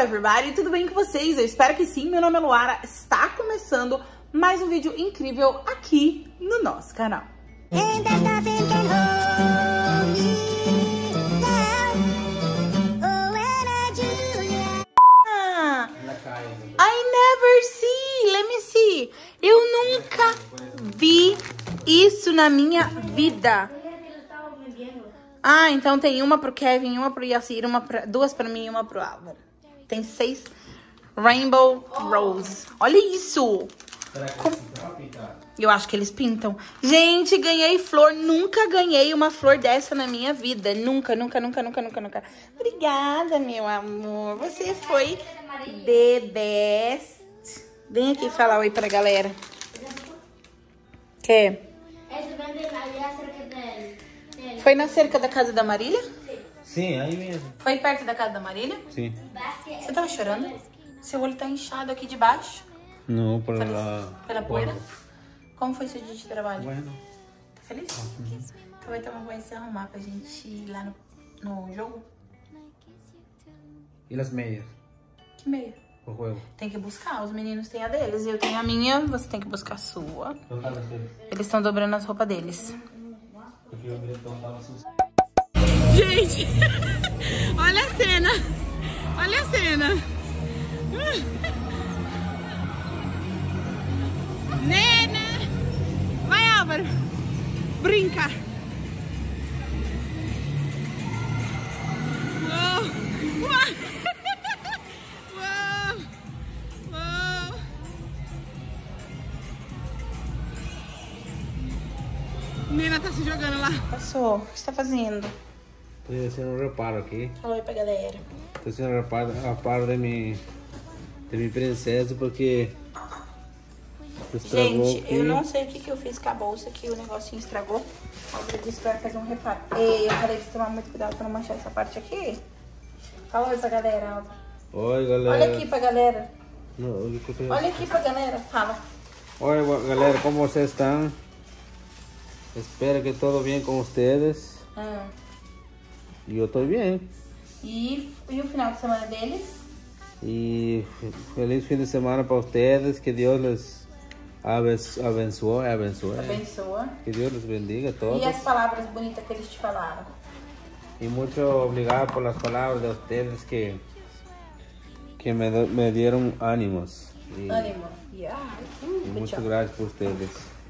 everybody, tudo bem com vocês? Eu espero que sim, meu nome é Luara, está começando mais um vídeo incrível aqui no nosso canal. I never see, let me see. Eu nunca vi isso na minha vida. Ah, então tem uma pro Kevin, uma pro Yassir, duas pra mim e uma pro Álvaro. Tem 6 Rainbow Rose. Olha isso! Eu acho que eles pintam. Gente, ganhei flor. Nunca ganhei uma flor dessa na minha vida. Nunca, nunca, nunca, nunca, nunca, nunca. Obrigada, meu amor. Você foi the best. Vem aqui falar oi pra galera. Que? Foi na cerca da casa da Marília? Sim, aí mesmo. Foi perto da casa da Marília? Sim. Você tava chorando? Seu olho tá inchado aqui de baixo. Não, pela poeira? Bueno. Como foi seu dia de trabalho? Bueno. Tá feliz? Então vai tomar banho e se arrumar pra gente ir lá no jogo? E as meias? Que meia? O jogo. Tem que buscar, os meninos têm a deles. Eu tenho a minha, você tem que buscar a sua. Eles estão dobrando as roupas deles. Gente, olha a cena. Olha a cena. Nena. Vai, Álvaro. Brinca. Uou. Uou. Uou. Nena tá se jogando lá. Passou. O que você tá fazendo? Estou fazendo um reparo aqui. Fala oi pra galera. Estou fazendo um reparo de minha princesa porque estragou. Gente, aqui. eu não sei o que eu fiz com a bolsa que o negocinho estragou. Eu disse que vai fazer um reparo. Ei, eu falei de tomar muito cuidado pra não manchar essa parte aqui. Fala oi pra galera, Alva. Oi, galera. Olha aqui pra galera. Não, Olha aqui pra galera, fala. Oi, galera, como vocês estão? Espero que tudo bem com vocês. E eu estou bem. E o final de semana deles? E feliz fim de semana para vocês. Que Deus les abençoe. Abençoa. Que Deus les bendiga a todos. E as palavras bonitas que eles te falaram? Y mucho obrigado por las palabras de ustedes que me dieron ánimos. Y, Ânimo. Yeah. y muchas gracias por ustedes.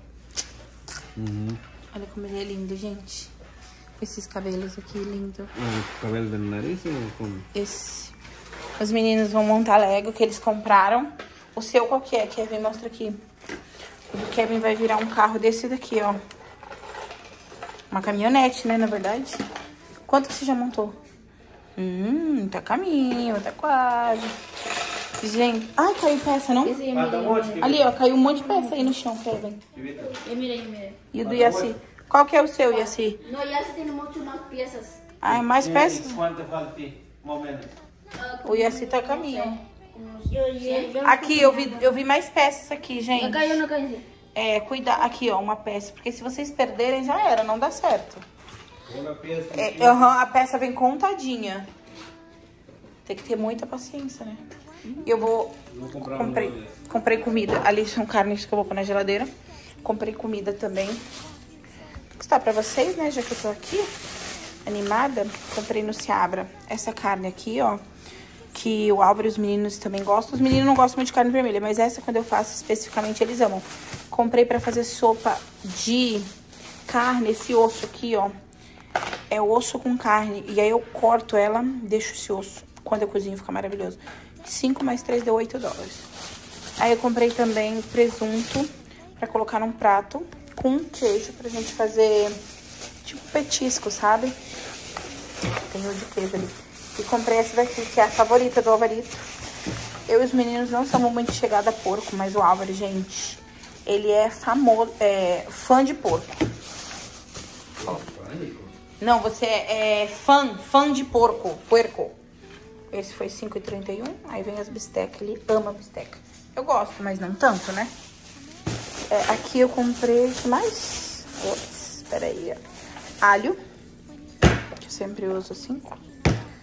Olha como ele é lindo, gente. Esses cabelos aqui, lindo. ¿El cabello del nariz o con...? Esse. Os meninos vão montar Lego que eles compraram. O seu qual que é? Kevin, mostra aqui. O do Kevin vai virar um carro desse daqui, ó. Uma caminhonete, né, na verdade. Quanto que você já montou? Tá a caminho, tá quase. Gente, ai, caiu peça, não? Ali, ó, caiu um monte de peça aí no chão, Kevin. E o do Yassir? Qual que é o seu, Yassir? No, Yassir tem muitas mais peças. Ah, mais peças? ¿Cuánto falta? Más o menos. O Yassir tá a caminho. Aqui, eu vi mais peças aqui, gente. Não caiu. É, cuidar. Aqui, ó, uma peça. Porque se vocês perderem, já era, não dá certo. A peça vem contadinha. Tem que ter muita paciência, né? Eu vou... Comprei comida. Ali são carnes que eu vou pôr na geladeira. Comprei comida também. Vou mostrar pra vocês, né? Já que eu tô aqui animada. Comprei no Seabra essa carne aqui, ó. Que o Álvaro e os meninos também gostam. Os meninos não gostam muito de carne vermelha, mas essa quando eu faço especificamente eles amam. Comprei pra fazer sopa de carne, esse osso aqui, ó. É osso com carne. E aí eu corto ela, deixo esse osso. Quando eu cozinho fica maravilhoso. 5 mais 3 deu $8. Aí eu comprei também presunto pra colocar num prato com queijo pra gente fazer tipo petisco, sabe? Tem o de queijo ali. E comprei essa daqui, que é a favorita do Alvarito. Eu e os meninos não somos muito chegados a porco, mas o Álvaro, gente, ele é famoso, fã de porco. Ó. Não, você é fã de porco. Esse foi R$5,31. Aí vem as bistecas, ele ama bisteca. Eu gosto, mas não tanto, né? Aqui eu comprei, o que mais? Espera aí, ó. Alho, que eu sempre uso assim.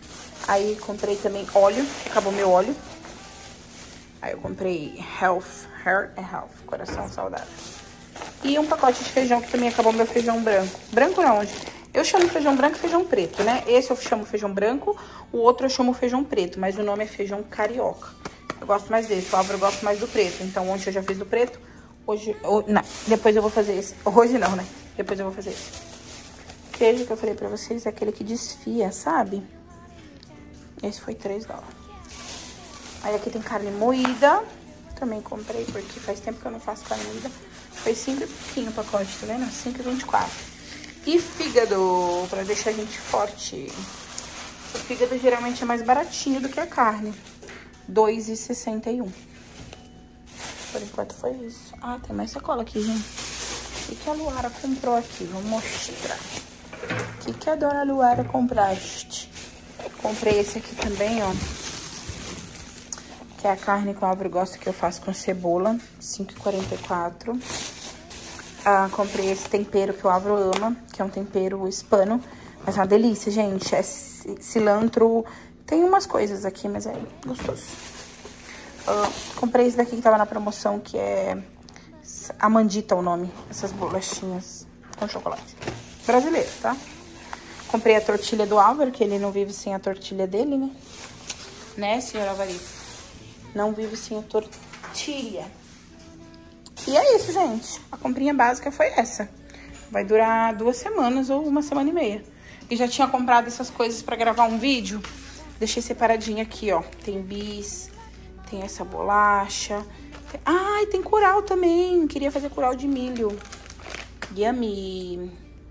Aí comprei também óleo, acabou meu óleo. Aí eu comprei Health, coração saudável. E um pacote de feijão, que também acabou meu feijão branco. Branco não, eu chamo feijão branco e feijão preto, né? Esse eu chamo feijão branco, o outro eu chamo feijão preto, mas o nome é feijão carioca. Eu gosto mais desse, o Álvaro gosta mais do preto. Então ontem eu já fiz do preto, hoje... Não, depois eu vou fazer esse. Hoje não, né? Depois eu vou fazer esse. Queijo que eu falei pra vocês é aquele que desfia, sabe? Esse foi $3. Aí aqui tem carne moída. Também comprei, porque faz tempo que eu não faço carne moída. Foi 5 e pouquinho o pacote, tá vendo? 5,24. E fígado, pra deixar a gente forte. O fígado geralmente é mais baratinho do que a carne. R$2,61. Por enquanto foi isso. Ah, tem mais sacola aqui, gente. O que a Luara comprou aqui? Vou mostrar. O que a dona Luara compraste? Comprei esse aqui também, ó. Que é a carne que o Álvaro gosta, que eu faço com cebola. R$5,44. Ah, comprei esse tempero que o Álvaro ama, que é um tempero hispano. Mas é uma delícia, gente. É cilantro. Tem umas coisas aqui, mas é gostoso. Comprei esse daqui que tava na promoção, que é Amandita o nome. Essas bolachinhas com chocolate. Brasileiro, tá? Comprei a tortilha do Álvaro, que ele não vive sem a tortilha dele, né? Né, senhora Alvarito? Não vive sem a tortilha. E é isso, gente. A comprinha básica foi essa. Vai durar 2 semanas ou 1 semana e meia. E já tinha comprado essas coisas pra gravar um vídeo. Deixei separadinho aqui, ó. Tem bis, tem essa bolacha. Ai, tem curau também. Queria fazer curau de milho. Yummy.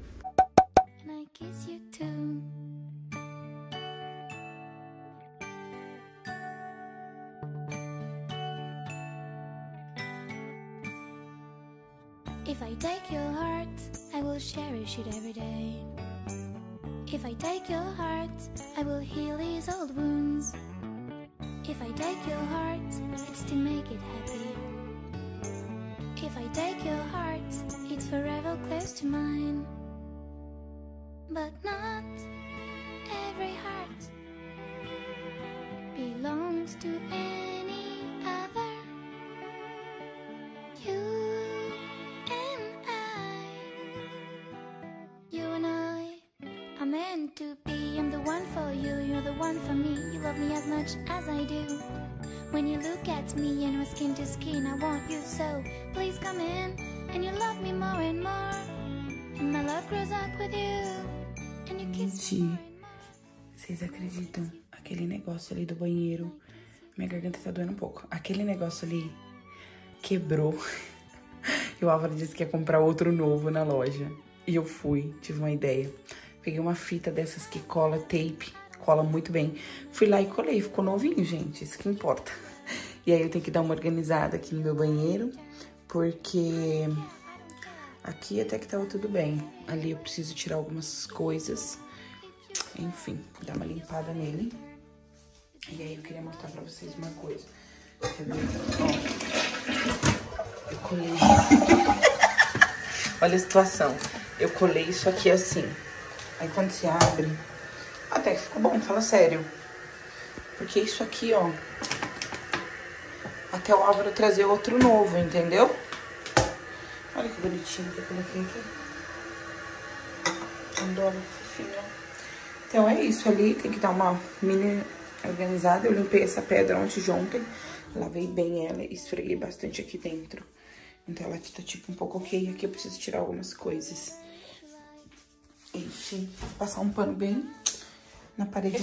If I take your heart, I will cherish it every day. If I take your heart, I will heal these old wounds. If I take your heart, it's to make it happy. If I take your heart, it's forever close to mine. But not every heart belongs to any other. You and I are meant to be. I'm the one for you, you're the one for me. You love me as much as I do. When you look at me and we're skin to skin, I want you so. Please come in and you love me more and more. And my love grows up with you. And you kiss me more and more. Vocês acreditam? Aquele negócio ali do banheiro. Minha garganta tá doendo um pouco. Aquele negócio ali quebrou. E o Álvaro disse que ia comprar outro novo na loja. E eu fui, tive uma ideia. Peguei uma fita dessas que cola tape, cola muito bem. Fui lá e colei, ficou novinho, gente, isso que importa. E aí eu tenho que dar uma organizada aqui no meu banheiro, porque aqui até que tava tudo bem. Ali eu preciso tirar algumas coisas. Enfim, dar uma limpada nele. E aí eu queria mostrar pra vocês uma coisa. Quer ver? Ó, eu colei. Olha a situação. Eu colei isso aqui assim. Aí quando se abre... Até que ficou bom, fala sério. Porque isso aqui, ó... Até o Álvaro trazer outro novo, entendeu? Olha que bonitinho que eu coloquei aqui. Adoro, fofinho. Então é isso ali. Tem que dar uma mini organizada. Eu limpei essa pedra antes de ontem. Lavei bem ela e esfreguei bastante aqui dentro. Então ela tá tipo um pouco ok. Aqui eu preciso tirar algumas coisas. Enfim, passar um pano bem na parede.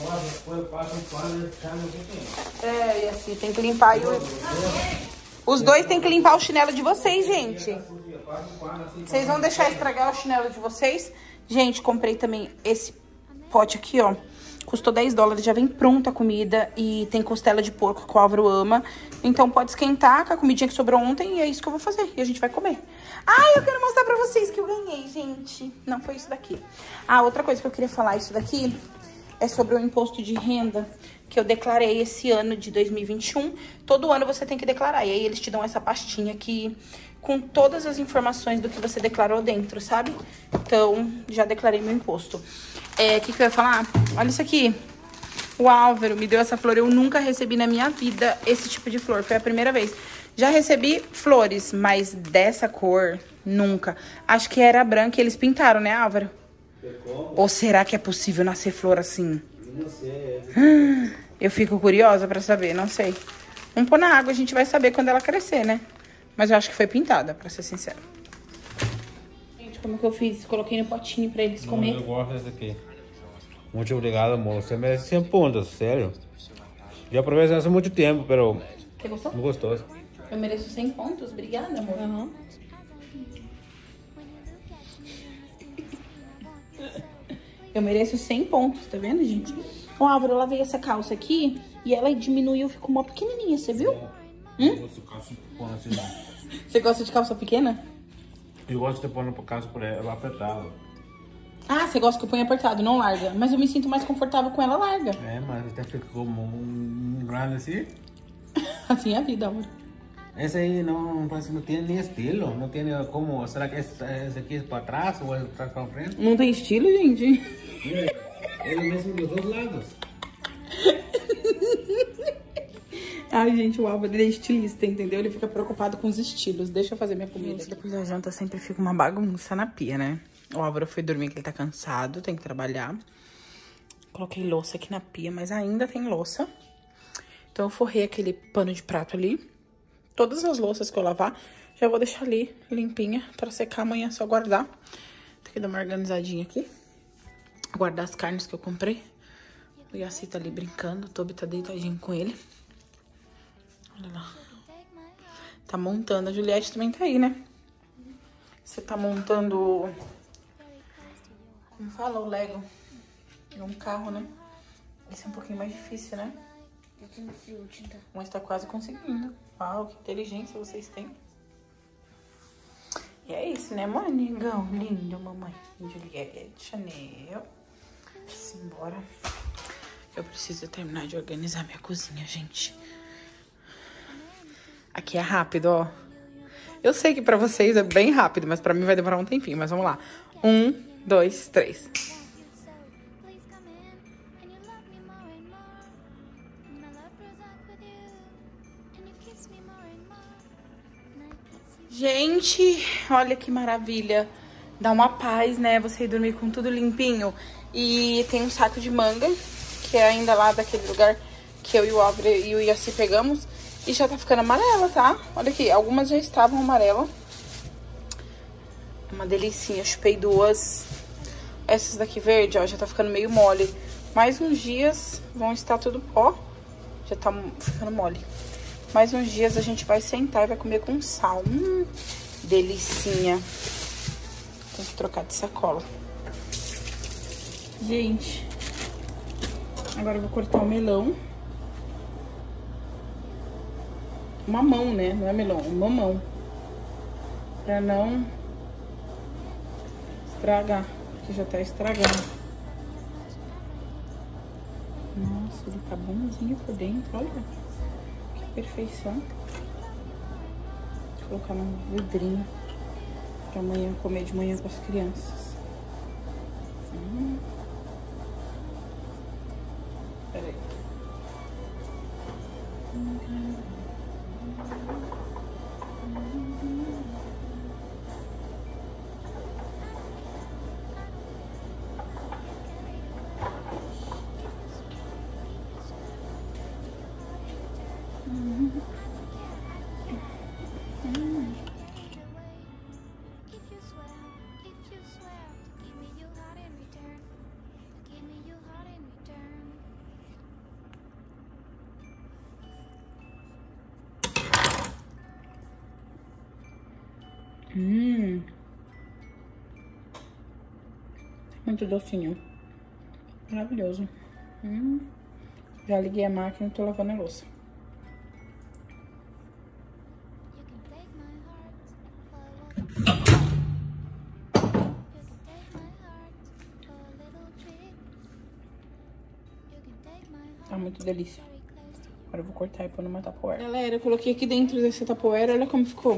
É, e assim, tem que limpar. Os dois tem que limpar o chinelo de vocês, gente. Vocês vão deixar estragar o chinelo de vocês? Gente, comprei também esse pote aqui, ó. Custou $10, já vem pronta a comida e tem costela de porco que o Álvaro ama. Então pode esquentar com a comidinha que sobrou ontem e é isso que eu vou fazer. E a gente vai comer. Ah, eu quero mostrar pra vocês que eu ganhei, gente. Não foi isso daqui. Ah, outra coisa que eu queria falar, isso daqui é sobre o imposto de renda que eu declarei esse ano de 2021. Todo ano você tem que declarar. E aí eles te dão essa pastinha aqui com todas as informações do que você declarou dentro, sabe? Então, já declarei meu imposto. O que eu ia falar? Olha isso aqui. O Álvaro me deu essa flor. Eu nunca recebi na minha vida esse tipo de flor. Foi a primeira vez. Já recebi flores, mas dessa cor, nunca. Acho que era branca e eles pintaram, né, Álvaro? Ou será que é possível nascer flor assim? Não sei. Eu fico curiosa pra saber, não sei. Vamos pôr na água, a gente vai saber quando ela crescer, né? Mas eu acho que foi pintada, pra ser sincero. Gente, como que eu fiz? Coloquei no potinho pra eles comer. Eu gosto desse aqui. Muito obrigado, amor. Você merece 100 pontos, sério. Já provei isso há muito tempo, pero... Você gostou? Muito gostoso. Eu mereço 100 pontos? Obrigada, amor. Uhum. Eu mereço 100 pontos, tá vendo, gente? Ó, Álvaro, eu lavei essa calça aqui e ela diminuiu, ficou uma pequenininha, você viu? Eu gosto de calça assim, não. Você gosta de calça pequena? Eu gosto de pôr no calça por ela apertada. Ah, você gosta que eu ponha apertado, não larga. Mas eu me sinto mais confortável com ela larga. É, mas até ficou um grande assim. Assim é a vida, amor. Esse aí não parece que não tem nem estilo. Não tem como. Será que esse aqui é para trás ou é para trás para frente? Não tem estilo, gente? Ele mesmo dos dois lados. Ai, gente, o Álvaro, ele é estilista, entendeu? Ele fica preocupado com os estilos. Deixa eu fazer minha comida. Depois da janta sempre fica uma bagunça na pia, né? O Álvaro foi dormir que ele tá cansado, tem que trabalhar. Coloquei louça aqui na pia, mas ainda tem louça. Então eu forrei aquele pano de prato ali. Todas as louças que eu lavar, já vou deixar ali limpinha pra secar amanhã, só guardar. Tem que dar uma organizadinha aqui. Guardar as carnes que eu comprei. O Yaci tá ali brincando, o Toby tá deitadinho com ele. Olha lá. Tá montando. A Juliette também tá aí, né? Você tá montando... Como fala? O Lego. É um carro, né? Esse é um pouquinho mais difícil, né? Eu tenho frio, tinta. Mas tá quase conseguindo. Uau, que inteligência vocês têm. E é isso, né, manigão? Lindo, mamãe. Juliette, Chanel. Simbora. Eu preciso terminar de organizar minha cozinha, gente. Aqui é rápido, ó. Eu sei que pra vocês é bem rápido, mas pra mim vai demorar um tempinho. Mas vamos lá. 1, 2, 3. Gente, olha que maravilha. Dá uma paz, né? Você ir dormir com tudo limpinho. E tem um saco de manga, que é ainda lá daquele lugar que eu e o Álvaro e o Yaci pegamos. E já tá ficando amarela, tá? Olha aqui, algumas já estavam amarela. Uma delicinha, eu chupei duas. Essas daqui verde, ó, já tá ficando meio mole. Mais uns dias vão estar tudo, ó, já tá ficando mole. Mais uns dias a gente vai sentar e vai comer com sal. Delicinha. Tem que trocar de sacola. Gente, agora eu vou cortar o melão. Mamão, né? Não é melão, é mamão. Pra não estragar, porque já tá estragando. Nossa, ele tá bonzinho por dentro, olha. Perfeição. Vou colocar num vidrinho pra amanhã comer de manhã com as crianças. Peraí. Muito docinho. Maravilhoso. Já liguei a máquina e tô lavando a louça. Tá muito delícia. Agora eu vou cortar e pôr numa tapoeira. Galera, eu coloquei aqui dentro dessa tapoeira. Olha como ficou.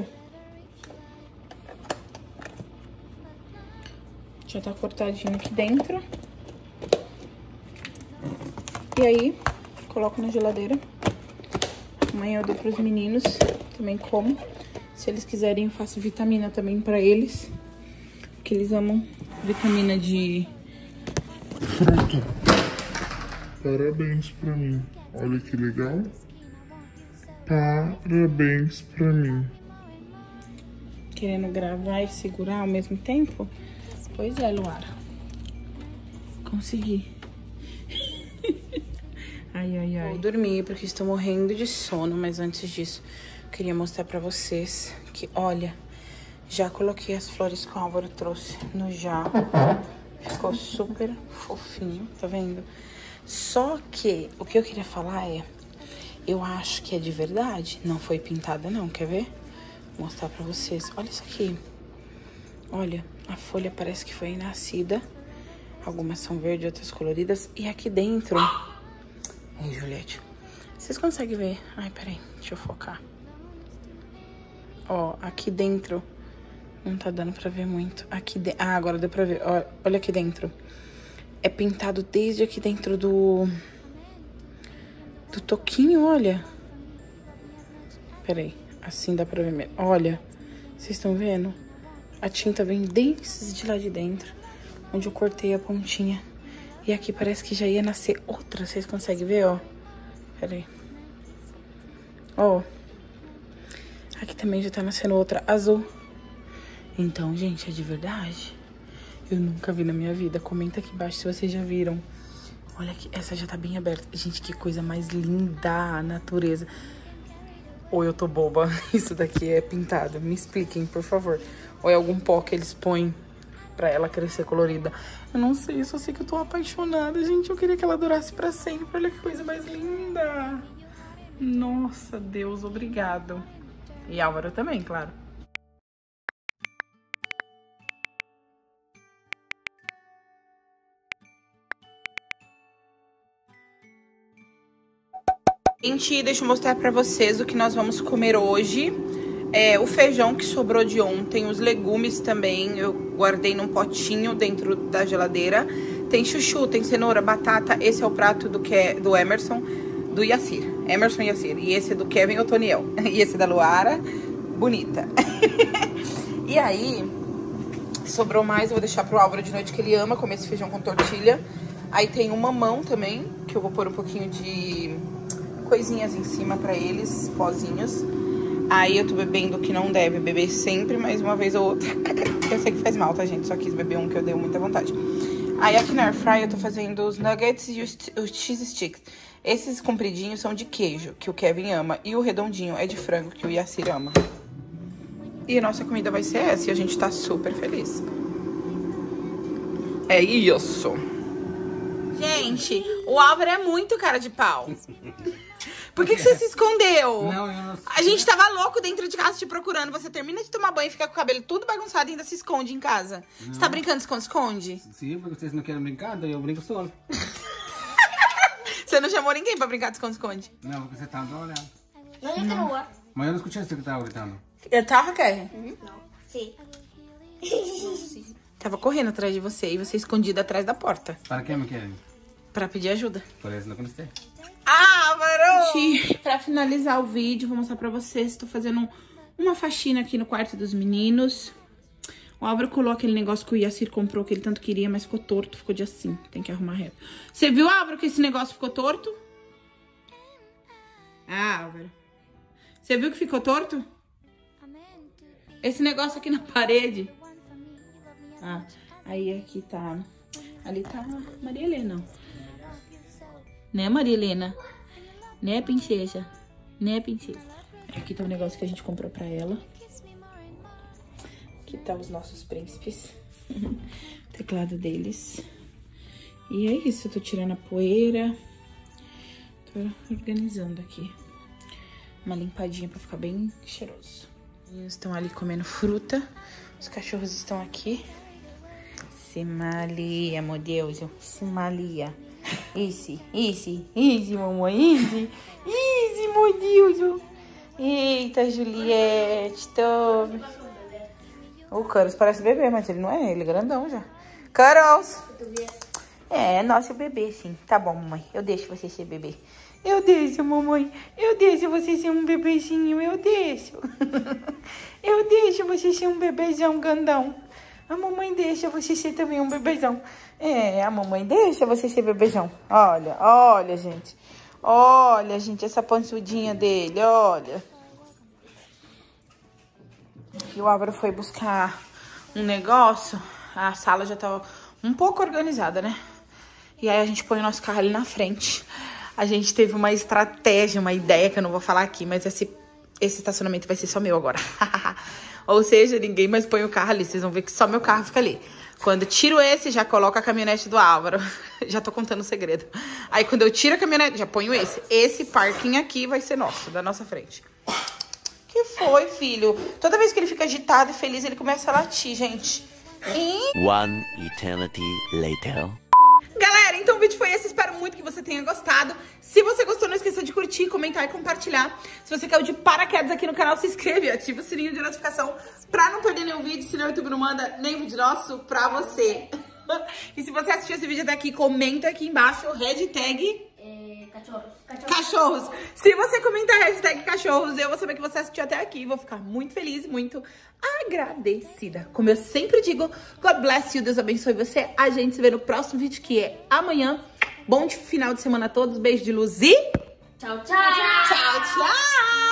Já tá cortadinho aqui dentro. E aí, coloco na geladeira. Amanhã eu dou pros meninos, também como. Se eles quiserem, eu faço vitamina também pra eles. Porque eles amam vitamina de... fruta. Parabéns pra mim. Olha que legal. Parabéns pra mim. Querendo gravar e segurar ao mesmo tempo? Pois é, Luara. Consegui. Ai, ai, ai. Vou dormir porque estou morrendo de sono, mas antes disso, queria mostrar pra vocês que, olha, já coloquei as flores que o Álvaro trouxe no jarro. Ficou super fofinho, tá vendo? Só que o que eu queria falar é, eu acho que é de verdade, não foi pintada não, quer ver? Vou mostrar pra vocês. Olha isso aqui. Olha, a folha parece que foi nascida. Algumas são verdes, outras coloridas. E aqui dentro... Ei, Juliette. Vocês conseguem ver? Ai, peraí. Deixa eu focar. Ó, aqui dentro... Não tá dando pra ver muito. Aqui dentro... Ah, agora deu pra ver. Ó, olha aqui dentro. É pintado desde aqui dentro do toquinho, olha. Peraí. Assim dá pra ver mesmo. Olha. Vocês estão vendo? A tinta vem desde lá de dentro. Onde eu cortei a pontinha. E aqui parece que já ia nascer outra. Vocês conseguem ver, ó? Pera aí. Ó. Aqui também já tá nascendo outra azul. Então, gente, é de verdade. Eu nunca vi na minha vida. Comenta aqui embaixo se vocês já viram. Olha aqui, essa já tá bem aberta. Gente, que coisa mais linda a natureza. Ou eu tô boba. Isso daqui é pintado. Me expliquem, por favor. Ou é algum pó que eles põem pra ela crescer colorida. Eu não sei, eu só sei que eu tô apaixonada, gente. Eu queria que ela durasse pra sempre. Olha que coisa mais linda. Nossa, Deus, obrigado. E Álvaro também, claro. Gente, deixa eu mostrar pra vocês o que nós vamos comer hoje. O feijão que sobrou de ontem, os legumes também, eu guardei num potinho dentro da geladeira. Tem chuchu, tem cenoura, batata. Esse é o prato do Emerson, do Yassir. Emerson e Yassir. E esse é do Kevin e Otoniel. E esse é da Luara, bonita. E aí, sobrou mais, eu vou deixar pro Álvaro de noite, que ele ama comer esse feijão com tortilha. Aí tem um mamão também, que eu vou pôr um pouquinho de coisinhas em cima pra eles, pozinhos. Aí eu tô bebendo o que não deve beber sempre, mas uma vez ou outra. Eu sei que faz mal, tá, gente? Só quis beber um que eu dei muita vontade. Aí aqui na airfryer eu tô fazendo os nuggets e os cheese sticks. Esses compridinhos são de queijo, que o Kevin ama. E o redondinho é de frango, que o Yassir ama. E a nossa comida vai ser essa, e a gente tá super feliz. É isso. Gente, o Álvaro é muito cara de pau. Por que você se escondeu? Não, eu não sei. A gente tava louco dentro de casa te procurando. Você termina de tomar banho e fica com o cabelo tudo bagunçado e ainda se esconde em casa. Não. Você tá brincando de esconde-esconde? Sim, porque vocês não querem brincar, daí eu brinco solo. Você não chamou ninguém pra brincar de esconde-esconde? Não, porque você tava trabalhando. Não entra no ar. Mas eu não escutei você que tava gritando. Eu tava, Kevin? Não. Sim. Tava correndo atrás de você e você escondido atrás da porta. Para que me querem? Pra pedir ajuda. Por isso não conheci. Ah, varão! Pra finalizar o vídeo, vou mostrar pra vocês. Tô fazendo uma faxina aqui no quarto dos meninos. O Álvaro colocou aquele negócio que o Yassir comprou, que ele tanto queria, mas ficou torto, ficou de assim. Tem que arrumar reto. Você viu, Álvaro, que esse negócio ficou torto? Ah, Álvaro. Você viu que ficou torto? Esse negócio aqui na parede. Ah, aí aqui tá... Ali tá Maria Helena. Né, Maria Helena? Né, princesa? Né, princesa? Aqui tá o negócio que a gente comprou pra ela. Aqui tá os nossos príncipes. O teclado deles. E é isso, eu tô tirando a poeira. Tô organizando aqui. Uma limpadinha pra ficar bem cheiroso. Eles estão ali comendo fruta. Os cachorros estão aqui. Simalia, meu Deus. Simalia. Easy, mamãe. Easy, meu Deus. Eita, Juliette, tome. O Carlos parece bebê, mas ele não é. Ele é grandão já. Carlos! É, nosso bebê, sim. Tá bom, mamãe. Eu deixo você ser bebê. Eu deixo, mamãe. Eu deixo você ser um bebezinho. Eu deixo. Eu deixo você ser um bebezão grandão. A mamãe deixa você ser também um bebezão. É, a mamãe deixa você ser bebezão. Olha, olha, gente. Olha, gente, essa pançudinha dele, olha. E o Álvaro foi buscar um negócio. A sala já tava um pouco organizada, né? E aí a gente põe o nosso carro ali na frente. A gente teve uma estratégia, uma ideia que eu não vou falar aqui, mas esse estacionamento vai ser só meu agora. Ou seja, ninguém mais põe o carro ali. Vocês vão ver que só meu carro fica ali. Quando tiro esse, já coloco a caminhonete do Álvaro. Já tô contando o segredo. Aí quando eu tiro a caminhonete, já ponho esse. Esse parquinho aqui vai ser nosso, da nossa frente. Que foi, filho? Toda vez que ele fica agitado e feliz, ele começa a latir, gente. One eternity later. Galera, então o vídeo foi esse. Espero muito que você tenha gostado. Se você gostou, não esqueça de curtir, comentar e compartilhar. Se você caiu de paraquedas aqui no canal, se inscreve e ativa o sininho de notificação pra não perder nenhum vídeo, senão o YouTube não manda nenhum vídeo nosso pra você. E se você assistiu esse vídeo até aqui, comenta aqui embaixo, hashtag... Cachorros. Se você comentar hashtag cachorros, eu vou saber que você assistiu até aqui. Vou ficar muito feliz e muito agradecida. Como eu sempre digo, God bless you, Deus abençoe você. A gente se vê no próximo vídeo, que é amanhã. Bom final de semana a todos, beijo de luz e... Tchau, tchau. Tchau, tchau.